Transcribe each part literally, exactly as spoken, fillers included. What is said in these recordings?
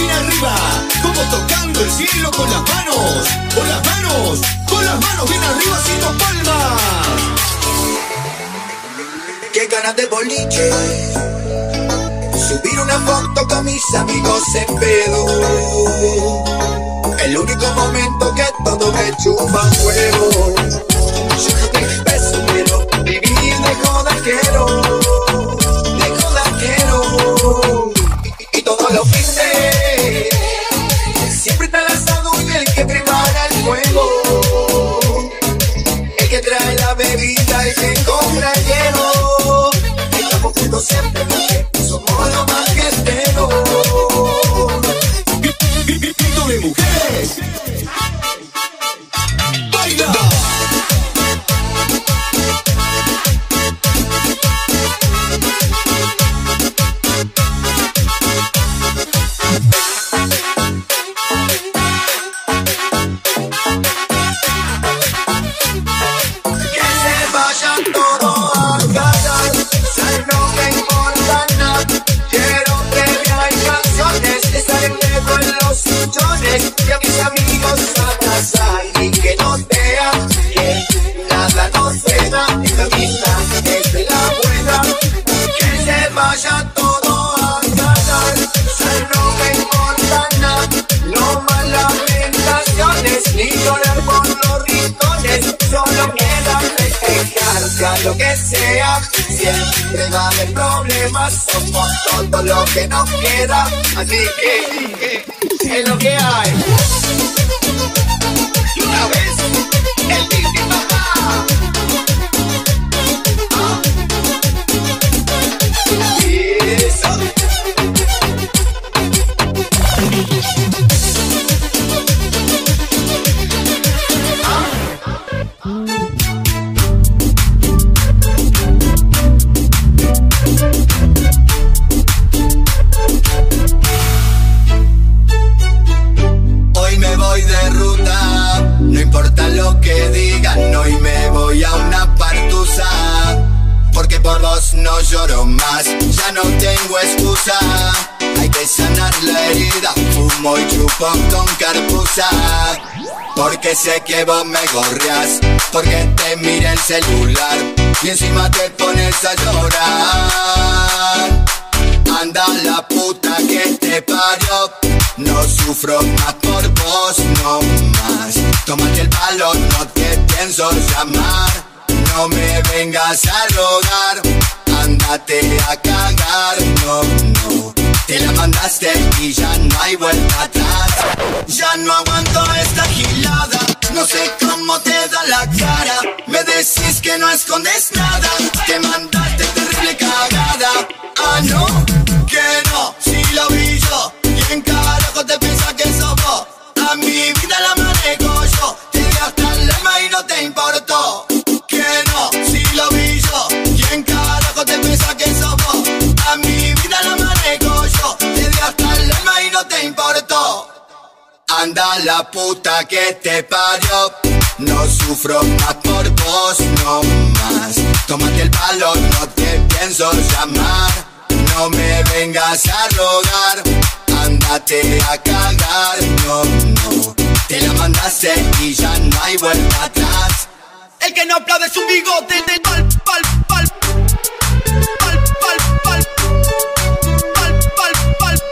bien arriba, como tocando el cielo con las manos, con las manos, con las manos bien arriba haciendo palmas. Qué ganas de boliche, subir una foto con mis amigos en pedo. El único momento que todo me chupa huevo. Yo no te beso, quiero vivir de joda, quiero, de joda quiero. Y, y todo lo hice, siempre está el asado y el que prepara el fuego, el que trae la bebida, el que compra el hielo. Estamos juntos siempre porque somos los más guerreros. Grito de mujeres. ¡Baila! Que se vayan todos a callar, ya no me importa nada. Quiero previa y canciones, estar en dedo en los sillones y a mis amigos abrazar y que nos vean que nada nos pega. Esta amistad es de la buena. Que se vayan todos a callar, ya no me importa nada. No más lamentaciones ni llorar por los rincones, solo queda festejar, sea lo que sea. Siempre va a haber problemas, somos todo lo que nos queda. Así que es lo que hay. Y una vez el Titi Papá. Ah. Y eso. Hoy me voy de ruta, no importa lo que digan, hoy me voy a una partusa, porque por vos no lloro más, ya no tengo excusa. Hay que sanar la herida, fumo y chupo con carpuza, porque sé que vos me gorreás, porque te mira el celular y encima te pones a llorar. Anda la puta que te parió, no sufro más por vos, no más. Tómate el palo, no te pienso llamar. No me vengas a rogar, ándate a cagar, no, no. Te la mandaste y ya no hay vuelta atrás. Ya no aguanto esta gilada, no sé cómo te da la cara. Me decís que no escondes nada, te mandaste terrible cagada. Ah, no, que no, si lo vi yo. ¿Quién carajo te piensa que sos vos? A mi vida la manejo yo, te di hasta el alma y no te importó. Que no, si lo vi yo. ¿Quién carajo te piensa que sos vos? A mi vida la manejo yo, te di hasta el alma y no te importó. Anda la puta que te parió, no sufro más por vos, no más. Tómate el palo, no te pienso llamar. No me vengas a rogar, ándate a cagar, no, no. Te la mandaste y ya no hay vuelta atrás. El que no aplaude su bigote de pal, pal, pal. Pal, pal, pal. Pal, pal, pal.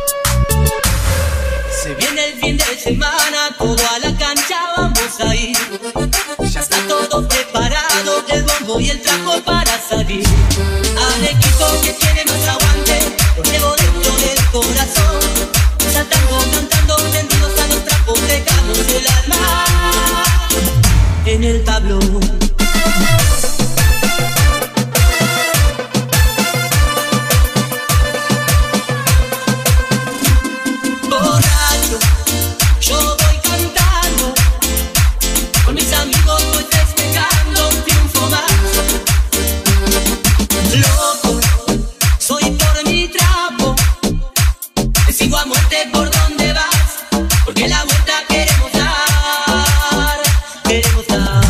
Se viene el fin de semana, todo a la cancha vamos a ir. Ya está todo preparado, el bombo y el trapo para salir. Al equipo que tiene más aguante, lo llevo dentro del corazón. Saltando, cantando, tendidos a los trapos, dejamos el alma en el tablón. Borracho, yo voy cantando, con mis amigos voy festejando un triunfo más. Loco, soy por mi trapo, te sigo a muerte por donde vas, porque la vuelta queremos dar, queremos dar.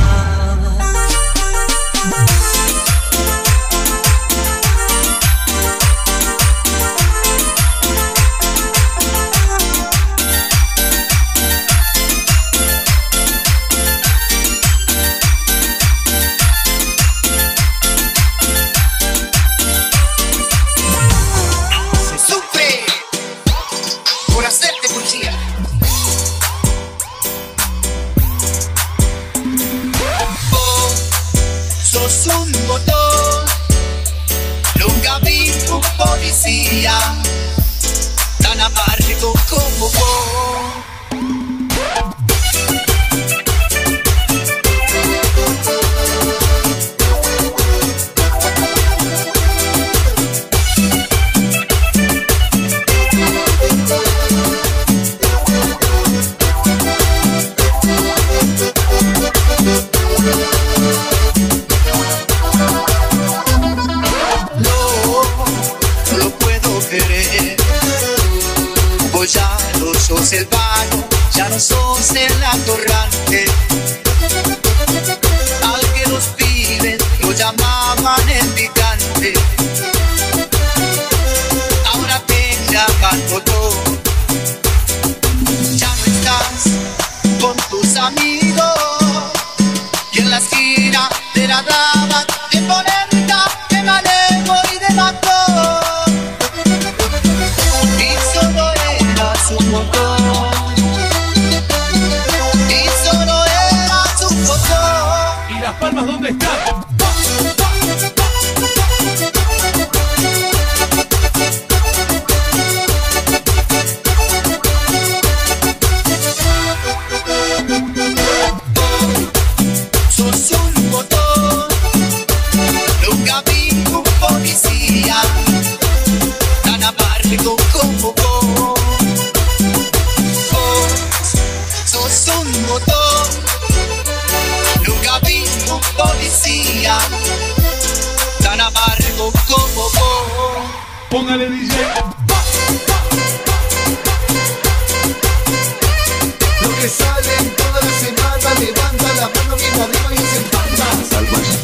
pero ya no sos el vano, ya no sos el atorrante. Al que los pibes lo llamaban el picante, ahora te llaman botón. Ya no estás con tus amigos y en la esquina de la dama te ponen de manejo y de matón. Y solo eras un motor, y solo eras un motor. ¿Y las palmas dónde están? Sos un motor, nunca vi un policía tan amargo como vos. Vos sos un motor, nunca vi un policía tan amargo como vos. Póngale D J. Lo que sale toda la semana, levanta la mano bien arriba y se empalma. Salvaje.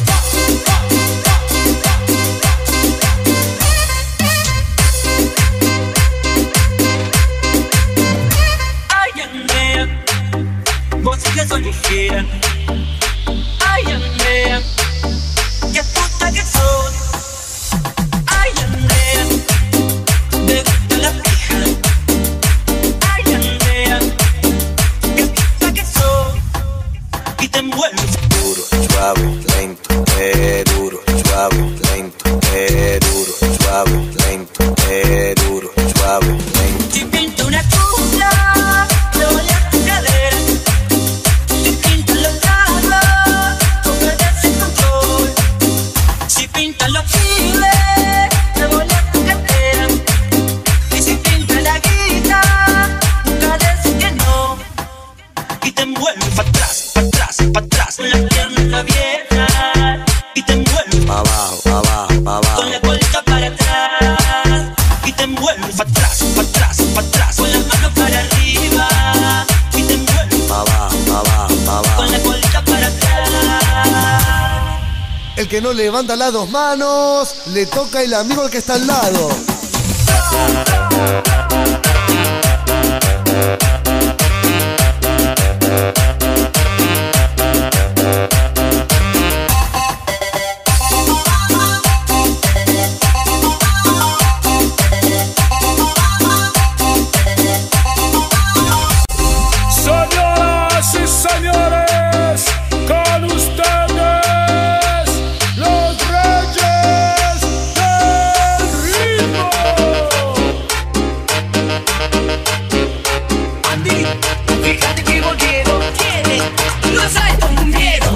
Ay, Andrea, vos que sos ligera. Ay, Andrea, qué puta que sos. Ay, Andrea, me gusta la pija. Ay, Andrea, qué puta que sos. Y te envuelves. Duro, suave, lento, eh, duro, suave, lento, eh, duro, suave, lento, eh, duro, suave, lento. Si pinto una cuna, te voy a tu cadera. Si pinto los lados, tú pierdes el control. Si pintan los giles, te voy a tu cartera. Y si pinta la guita, nunca decís que no. Y te envuelves pa' atrás, pa' atrás, pa' atrás, con la pierna vieja. Y te envuelves Pa' abajo, pa' abajo, pa' abajo. con la colita para atrás. Y te envuelves pa' atrás, pa' atrás, pa' atrás, con la mano para arriba. Y te envuelves Pa' abajo, pa' abajo, pa' abajo. con la colita para atrás. El que no levanta las dos manos, le toca el amigo al que está al lado. Señoras y señores, con ustedes, los reyes del ritmo. Andy, fíjate que volvieron. ¿Quiénes? Los altos murieron.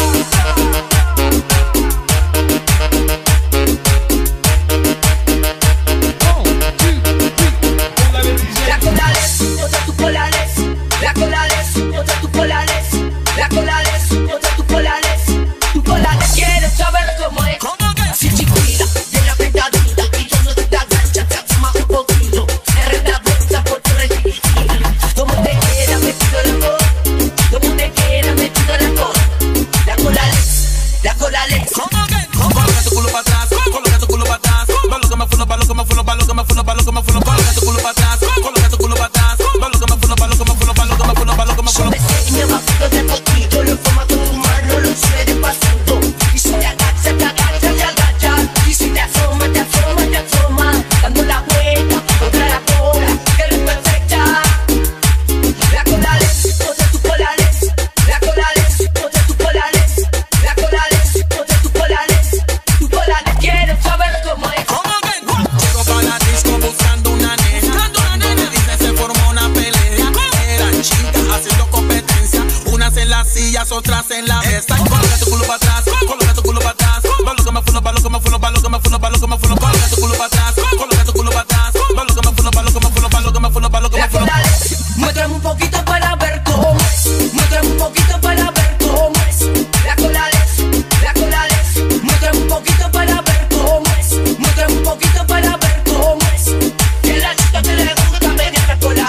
Póngale D J. La colales, otra tu colales. La colales, otra tu colales. La colales, otra tu colales. Tu colales, ¿quieres saber cómo es? Si chiquita, bien apretadita. Y yo no te da gancha, te asoma un poquito. R da vuelta por tu registro. Como te quiera, me pido la voz. Como te quiera, me pido la voz. La colales, la colales. Coloca tu culo para atrás, coloca tu culo para atrás. Balo que me fulo, balo que me fulo, balo que me fulo, balo que me fulo. Coloca tu culo para atrás, coloca tu culo para atrás. Balo que me fulo, balo que me fulo, balo que me fulo, balo que me Yo fulo. me enseño bajito de poquito, lo forma con tu mano, lo sube de pasito. Y si te agacha, te agacha, te agacha. Y si te asoma, te asoma, te asoma. Dando la vuelta, contra la cola, que eres perfecta. La colales, otra tu colales. La colales, otra tu colales. La colales, otra tu colales. Tu colales, quiero saber cómo es. Llego pa' la disco buscando una nena. Donde dice se formó una pelea. Eran chicas haciendo competencia. Unas en las sillas, otras en la mesa. Coloca tu culo para atrás, coloca tu culo para atrás. Balo que me fulo, balo que me fulo, balo que me fulo, balo que me fulo. Coloca tu culo para atrás, coloca tu culo para atrás. Balo que me fulo, balo que me fulo, balo que me fulo, balo que me La fulo. colales, muéstrame un poquito para ver cómo es. Muéstrame un poquito para ver cómo es. La colales, la colales, muéstrame un poquito para ver cómo es. Muéstrame un poquito para ver cómo es. Que la chica que le gusta media la colales.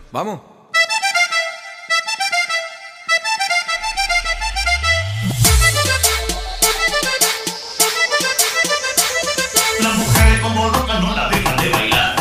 Vamos. Las mujeres como locas no la dejan de bailar.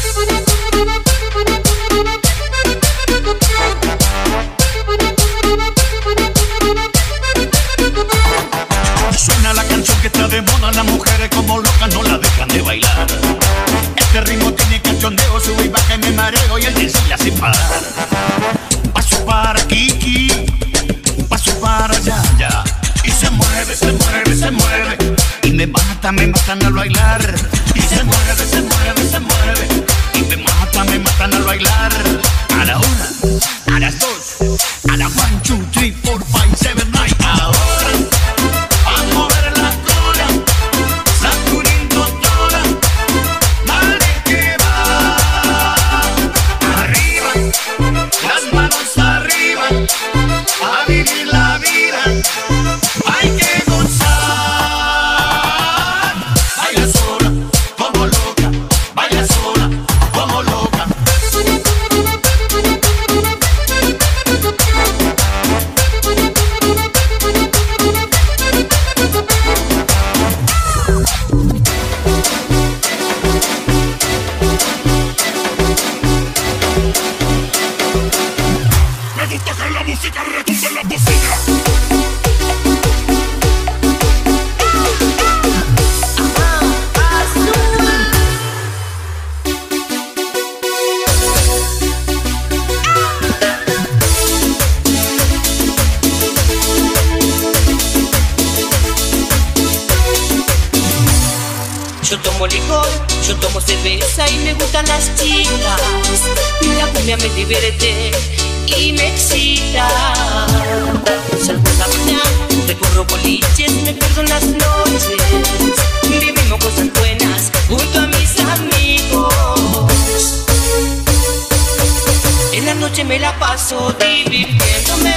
Suena la canción que está de moda, las mujeres como locas no la dejan de bailar. Este ritmo tiene cachondeo, sube y baja y me mareo y el D J la hace parar. Un paso para Kiki, un paso para allá, ya. Y se mueve, se mueve, se mueve. Y me mata, me matan al bailar. Y se mueve, se mueve, se mueve. Y me mata, me matan al bailar. A la una, a las dos, a la one, two, three, four, five, seven, nine. Ahora a mover la cola, sacudiendo toda. Dale que va. Arriba, las manos arriba. A vivir la vida. Hay que gozar. Baila sola, como loca. Baila sola, como loca. Me gusta que la música retumbe en la bocina. Yo tomo licor, yo tomo cerveza y me gustan las chicas. La cumbia me divierte y me excita. Salgo en la mañana, recorro boliches, me pierdo en las noches. Vivimos cosas buenas junto a mis amigos. En la noche me la paso divirtiéndome.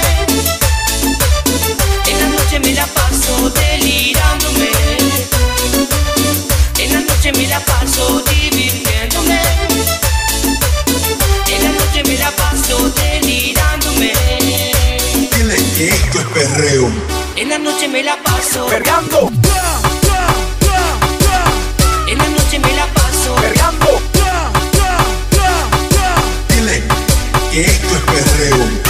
En la noche me la paso delirándome. En la noche me la paso divirtiéndome. En la noche me la paso delirándome. Dile que esto es perreo. En la noche me la paso Perreando. En la noche me la paso Perreando. Dile que esto es perreo.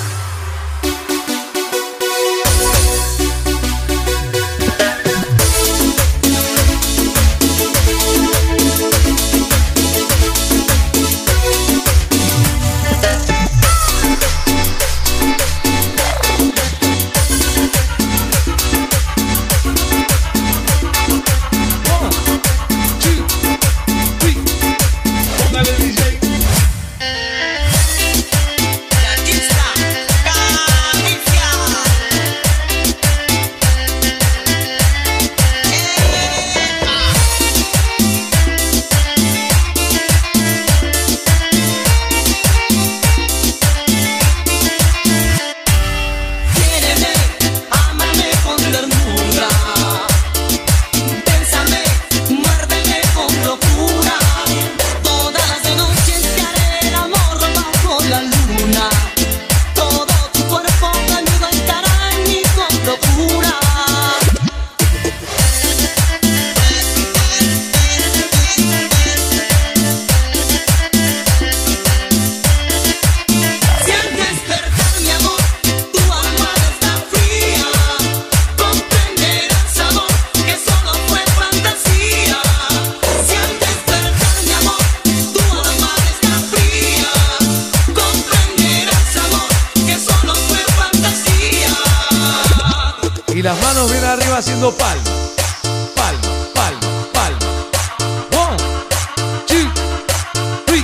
Y las manos bien arriba haciendo palmas. Palmas, palmas, palmas. One, two, three.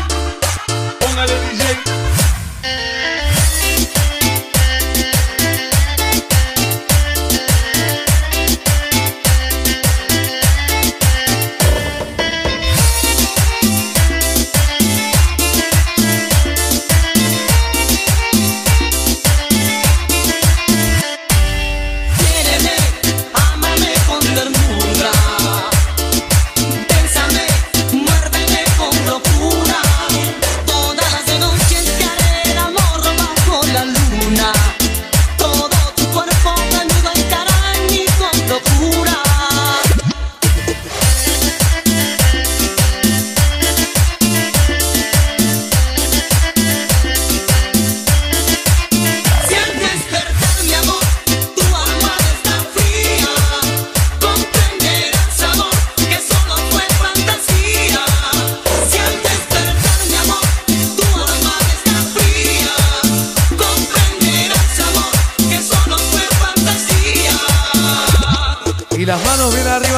Póngale D J. Quiéreme, ámame con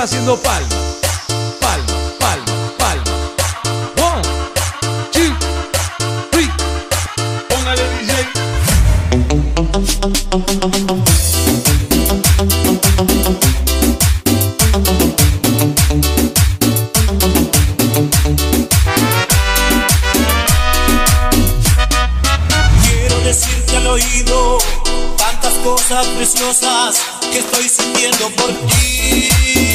haciendo palmas. Palma, palma, palma. One, two, three. Póngale D J. Quiero decirte al oído tantas cosas preciosas que estoy sintiendo por ti.